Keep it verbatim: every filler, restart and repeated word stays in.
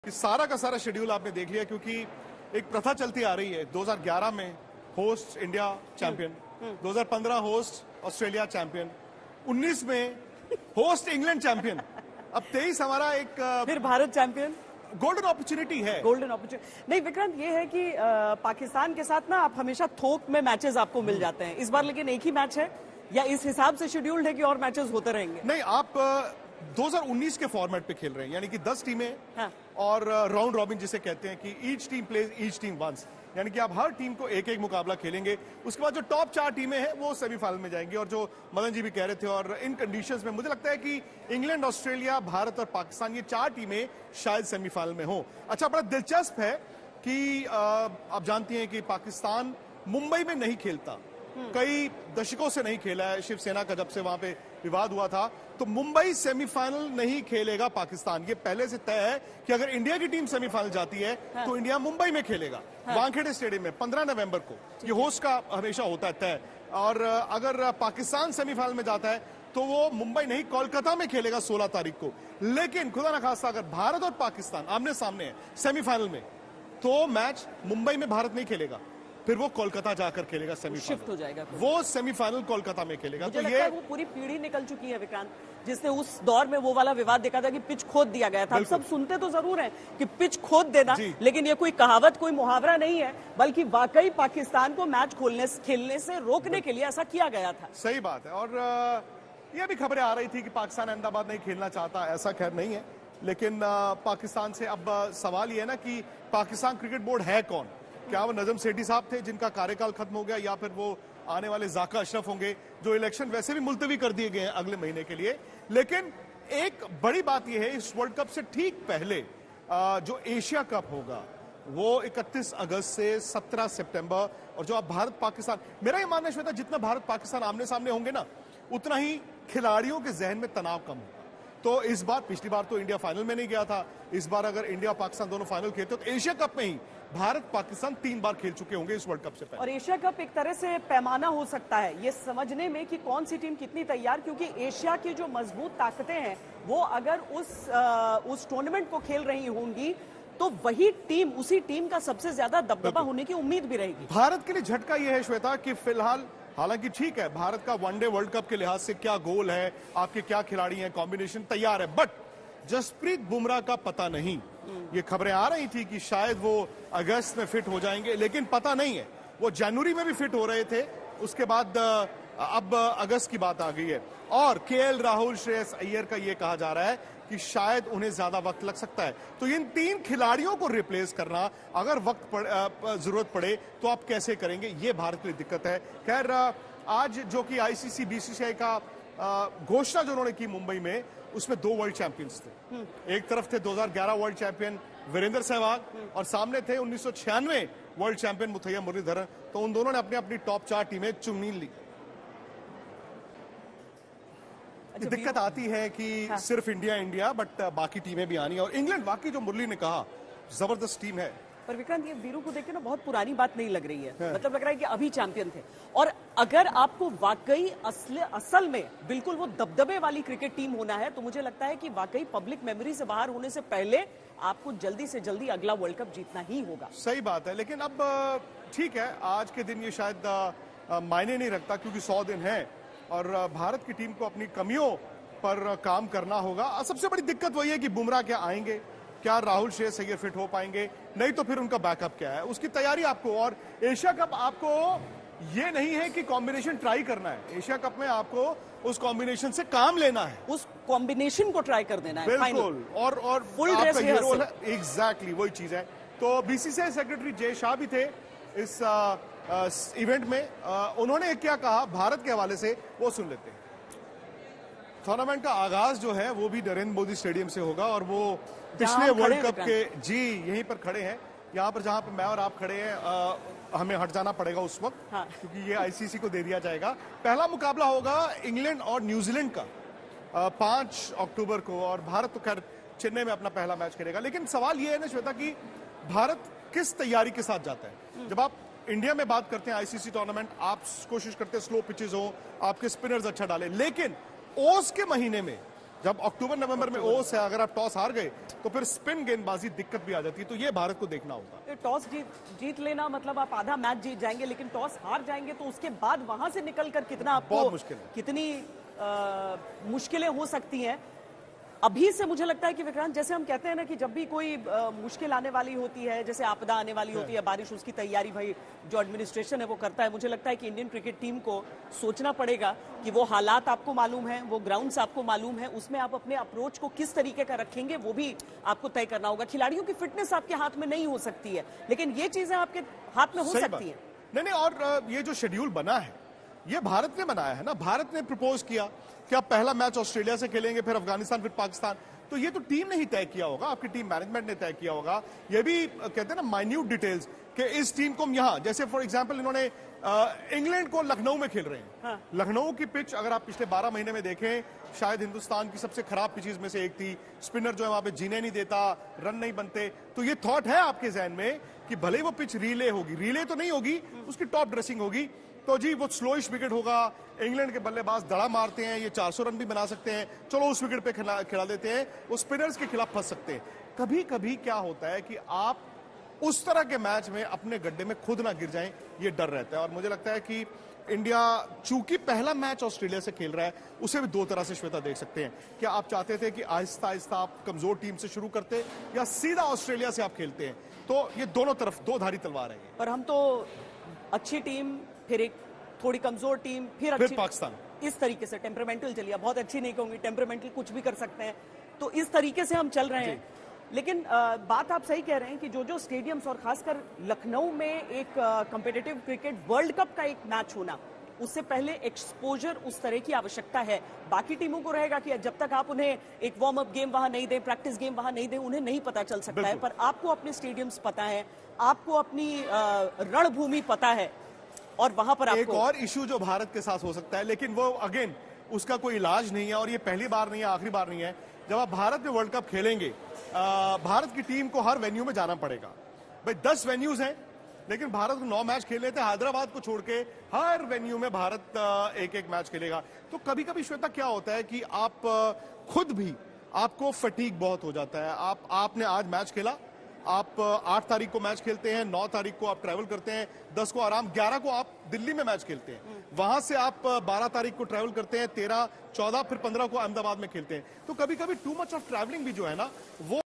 कि सारा का सारा शेड्यूल आपने देख लिया, क्योंकि एक प्रथा चलती आ रही है। दो हज़ार ग्यारह में होस्ट इंडिया चैंपियन, दो हज़ार पंद्रह होस्ट ऑस्ट्रेलिया चैंपियन, उन्नीस में होस्ट इंग्लैंड चैंपियन, अब तेईस हमारा एक फिर भारत चैंपियन। गोल्डन अपॉर्चुनिटी है। गोल्डन अपॉर्चुनिटी नहीं विक्रांत, ये है कि आ, पाकिस्तान के साथ ना आप हमेशा थोक में मैचेस आपको मिल जाते हैं। इस बार लेकिन एक ही मैच है या इस हिसाब से शेड्यूल्ड है कि और मैचेस होते रहेंगे? नहीं, आप दो हज़ार उन्नीस के फॉर्मेट पे खेल रहे हैं, यानी कि दस टीमें। हाँ। और राउंड रॉबिन जिसे कहते हैं कि each team plays each team once, यानी कि आप हर टीम को एक एक मुकाबला खेलेंगे। उसके बाद जो टॉप चार टीमें हैं वो सेमीफाइनल में जाएंगी। और जो मदन जी भी कह रहे थे, और इन कंडीशंस में मुझे लगता है कि इंग्लैंड, ऑस्ट्रेलिया, भारत और पाकिस्तान, ये चार टीमें शायद सेमीफाइनल में हो। अच्छा, बड़ा दिलचस्प है कि आप जानती हैं कि पाकिस्तान मुंबई में नहीं खेलता, कई दशकों से नहीं खेला है। शिवसेना का जब से वहां पे विवाद हुआ था, तो मुंबई सेमीफाइनल नहीं खेलेगा पाकिस्तान। ये पहले से तय है कि अगर इंडिया की टीम सेमीफाइनल जाती है हाँ। तो इंडिया मुंबई में खेलेगा, हाँ। वानखेड़े स्टेडियम में पंद्रह नवंबर को। ये होस्ट का हमेशा होता है तय। और अगर पाकिस्तान सेमीफाइनल में जाता है तो वो मुंबई नहीं, कोलकाता में खेलेगा सोलह तारीख को। लेकिन खुदा ना खास्ता अगर भारत और पाकिस्तान आमने सामने है सेमीफाइनल में, तो मैच मुंबई में भारत नहीं खेलेगा, फिर वो कोलकाता जाकर खेलेगा सेमीफाइनल। शिफ्ट हो जाएगा, वो सेमीफाइनल कोलकाता में खेलेगा। मुझे तो लगता ये है वो पूरी पीढ़ी निकल चुकी है विक्रांत, जिसने उस दौर में वो वाला विवाद देखा था कि पिच खोद दिया गया था। हम सब सुनते तो जरूर हैं कि पिच खोद देना, लेकिन ये कोई कहावत, कोई मुहावरा नहीं है, बल्कि वाकई पाकिस्तान को मैच खोलने खेलने से रोकने के लिए ऐसा किया गया था। सही बात है। और यह भी खबरें आ रही थी कि पाकिस्तान अहमदाबाद नहीं खेलना चाहता, ऐसा खैर नहीं है। लेकिन पाकिस्तान से अब सवाल ये है ना कि पाकिस्तान क्रिकेट बोर्ड है कौन? क्या वो नजम सेठी साहब थे जिनका कार्यकाल खत्म हो गया, या फिर वो आने वाले जाका अशरफ होंगे, जो इलेक्शन वैसे भी मुलतवी कर दिए गए हैं अगले महीने के लिए। लेकिन एक बड़ी बात यह है, इस वर्ल्ड कप से ठीक पहले जो एशिया कप होगा वो इकतीस अगस्त से सत्रह सितंबर, और जो अब भारत पाकिस्तान, मेरा ये मानना है जितना भारत पाकिस्तान आमने सामने होंगे ना, उतना ही खिलाड़ियों के जहन में तनाव कम होगा। तो इस बार, पिछली बार तो इंडिया फाइनल में नहीं गया था, इस बार अगर इंडिया पाकिस्तान दोनों फाइनल खेलते तो एशिया कप में ही भारत पाकिस्तान तीन बार खेल चुके होंगे इस वर्ल्ड कप से पहले। और एशिया कप एक तरह से पैमाना हो सकता है ये समझने में कि कौन सी टीम कितनी तैयार, क्योंकि एशिया की जो मजबूत ताकतें हैं वो अगर उस आ, उस टूर्नामेंट को खेल रही होंगी तो वही टीम, उसी टीम का सबसे ज्यादा दबदबा होने की उम्मीद भी रहेगी। भारत के लिए झटका यह है श्वेता कि फिलहाल, हालांकि ठीक है, भारत का वनडे वर्ल्ड कप के लिहाज से क्या गोल है, आपके क्या खिलाड़ी हैं, कॉम्बिनेशन तैयार है, बट जसप्रीत बुमराह का पता नहीं। ये खबरें आ रही थी कि शायद वो अगस्त में फिट हो जाएंगे, लेकिन पता नहीं है। वो जनवरी में भी फिट हो रहे थे, उसके बाद अब अगस्त की बात आ गई है। और केएल राहुल, श्रेयस अय्यर का ये कहा जा रहा है कि शायद उन्हें ज्यादा वक्त लग सकता है। तो इन तीन खिलाड़ियों को रिप्लेस करना, अगर वक्त पड़, जरूरत पड़े तो आप कैसे करेंगे, ये भारत के लिए दिक्कत है। खैर, आज जो कि आईसीसी बीसीसीआई का घोषणा जो उन्होंने की मुंबई में, उसमें दो वर्ल्ड चैंपियंस थे। एक तरफ थे दो हज़ार ग्यारह वर्ल्ड चैंपियन वीरेंद्र सहवाग, और सामने थे उन्नीस सौ छियानवे वर्ल्ड चैंपियन मुथैया मुरलीधरन। तो उन दोनों ने अपनी अपनी टॉप चार टीमें चुन ली। अच्छा, दिक्कत आती है कि हाँ। सिर्फ इंडिया इंडिया बट बाकी टीमें भी आनी है। और इंग्लैंड, बाकी जो मुरली ने कहा, जबरदस्त टीम है। पर विक्रांत, ये वीरू को देख के ना बहुत पुरानी बात नहीं लग रही है, है। मतलब लग रहा है कि अभी चैंपियन थे। और अगर आपको वाकई असल असल में बिल्कुल वो दबदबे वाली क्रिकेट टीम होना है, तो मुझे लगता है कि वाकई पब्लिक मेमोरी से बाहर होने से पहले आपको जल्दी से जल्दी अगला वर्ल्ड कप जीतना ही होगा। सही बात है, लेकिन अब ठीक है, आज के दिन ये शायद मायने नहीं रखता, क्योंकि सौ दिन है और भारत की टीम को अपनी कमियों पर काम करना होगा। सबसे बड़ी दिक्कत वही है कि बुमराह क्या आएंगे, क्या राहुल, श्रेयस अय्यर फिट हो पाएंगे, नहीं तो फिर उनका बैकअप क्या है, उसकी तैयारी आपको। और एशिया कप आपको ये नहीं है कि कॉम्बिनेशन ट्राई करना है, एशिया कप में आपको उस कॉम्बिनेशन से काम लेना है, उस कॉम्बिनेशन को ट्राई कर देना है। बिल्कुल। और और फुल ड्रेस रोल है, एग्जैक्टली वही चीज है। तो बीसीसीआई सेक्रेटरी जय शाह भी थे इस आ, आ, इवेंट में। आ, उन्होंने क्या कहा भारत के हवाले से, वो सुन लेते हैं। टूर्नामेंट का आगाज जो है वो भी नरेंद्र मोदी स्टेडियम से होगा, और वो पिछले वर्ल्ड कप के, जी यहीं पर खड़े हैं, यहाँ पर जहां पर मैं और आप खड़े हैं, आ, हमें हट जाना पड़ेगा उस वक्त, हाँ। क्योंकि ये आईसीसी को दे दिया जाएगा। पहला मुकाबला होगा इंग्लैंड और न्यूजीलैंड का पांच अक्टूबर को, और भारत तो खैर चेन्नई में अपना पहला मैच खेलेगा। लेकिन सवाल ये है ना श्वेता कि भारत किस तैयारी के साथ जाता है। जब आप इंडिया में बात करते हैं आईसीसी टूर्नामेंट, आप कोशिश करते हैं स्लो पिचेस हो, आपके स्पिनर्स अच्छा डाले, लेकिन ओस के महीने में जब अक्टूबर नवंबर में ओस है, अगर आप टॉस हार गए तो फिर स्पिन गेंदबाजी दिक्कत भी आ जाती है। तो ये भारत को देखना होगा। ये टॉस जीत जीत लेना मतलब आप आधा मैच जीत जाएंगे, लेकिन टॉस हार जाएंगे तो उसके बाद वहां से निकलकर कितना आपको बहुत मुश्किल है। कितनी आ, मुश्किलें हो सकती हैं। अभी से मुझे लगता है कि विक्रांत, जैसे हम कहते हैं ना कि जब भी कोई आ, मुश्किल आने वाली होती है, जैसे आपदा आने वाली होती है, बारिश, उसकी तैयारी भाई जो एडमिनिस्ट्रेशन है वो करता है। मुझे लगता है कि इंडियन क्रिकेट टीम को सोचना पड़ेगा कि वो हालात आपको मालूम है, वो ग्राउंड्स आपको मालूम है, उसमें आप अपने अप्रोच को किस तरीके का रखेंगे वो भी आपको तय करना होगा। खिलाड़ियों की फिटनेस आपके हाथ में नहीं हो सकती है, लेकिन ये चीजें आपके हाथ में हो सही सकती बात। है। नहीं नहीं, और ये जो शेड्यूल बना है ये भारत ने बनाया है ना। भारत ने प्रपोज किया कि आप पहला मैच ऑस्ट्रेलिया से खेलेंगे, फिर अफगानिस्तान, फिर पाकिस्तान। तो ये तो टीम ने ही तय किया होगा, आपकी टीम मैनेजमेंट ने तय किया होगा। ये भी कहते हैं ना माइन्यूट डिटेल्स कि इस टीम को हम यहां, जैसे फॉर एग्जांपल इन्होंने इंग्लैंड को लखनऊ में खेल रहे हैं। हाँ। लखनऊ की पिच अगर आप पिछले बारह महीने में देखें, शायद हिंदुस्तान की सबसे खराब पिचेस में से एक थी। स्पिनर जो है वहां पे जीने नहीं देता, रन नहीं बनते। तो ये थॉट है आपके जहन में कि भले ही वो पिच रीले होगी, रीले तो नहीं होगी, उसकी टॉप ड्रेसिंग होगी, तो जी वो स्लोइश विकेट होगा। इंग्लैंड के बल्लेबाज दड़ा मारते हैं, ये चार सौ रन भी बना सकते हैं, चलो उस विकेट पे खिला खिला देते हैं, वो स्पिनर्स के खिलाफ फंस सकते हैं। कभी कभी क्या होता है कि आप उस तरह के मैच में अपने गड्ढे में खुद ना गिर जाएं, ये डर रहता है। और मुझे लगता है कि इंडिया चूंकि पहला मैच ऑस्ट्रेलिया से खेल रहा है, उसे भी दो तरह से श्वेता देख सकते हैं। क्या आप चाहते थे कि आहिस्ता आहिस्ता आप कमजोर टीम से शुरू करते, या सीधा ऑस्ट्रेलिया से आप खेलते हैं? तो ये दोनों तरफ दो धारी तलवार है। पर हम तो अच्छी टीम, फिर एक थोड़ी कमजोर टीम, फिर फिर अच्छी, पाकिस्तान, इस तरीके से टेम्परामेंटल चलिए, बहुत अच्छी नहीं कहूंगी, टेम्परामेंटल कुछ भी कर सकते हैं। तो इस तरीके से हम चल रहे हैं। लेकिन आ, बात आप सही कह रहे हैं कि जो जो स्टेडियम्स और खासकर लखनऊ में एक कॉम्पिटिटिव क्रिकेट वर्ल्ड कप का एक मैच होना, उससे पहले एक्सपोजर उस तरह की आवश्यकता है। बाकी टीमों को रहेगा कि जब तक आप उन्हें एक वार्म अप गेम वहां नहीं दें, प्रैक्टिस गेम वहां नहीं दें, उन्हें नहीं पता चल सकता है। पर आपको अपने स्टेडियम्स पता है, आपको अपनी रणभूमि पता है, और वहां पर आपको एक और इशू जो भारत के साथ हो सकता है, लेकिन वो अगेन उसका कोई इलाज नहीं है, और ये पहली बार नहीं है, आखिरी बार नहीं है। जब आप भारत में वर्ल्ड कप खेलेंगे, आ, भारत की टीम को हर वेन्यू में जाना पड़ेगा। भाई दस वेन्यूज हैं, लेकिन भारत को नौ मैच खेलने थे। हैदराबाद को छोड़ के हर वेन्यू में भारत एक एक मैच खेलेगा। तो कभी कभी श्वेता क्या होता है कि आप खुद भी, आपको फटीग बहुत हो जाता है। आप आपने आज मैच खेला, आप आठ तारीख को मैच खेलते हैं, नौ तारीख को आप ट्रैवल करते हैं, दस को आराम, ग्यारह को आप दिल्ली में मैच खेलते हैं, वहां से आप बारह तारीख को ट्रैवल करते हैं, तेरह, चौदह, फिर पंद्रह को अहमदाबाद में खेलते हैं। तो कभी कभी टू मच ऑफ ट्रैवलिंग भी जो है ना वो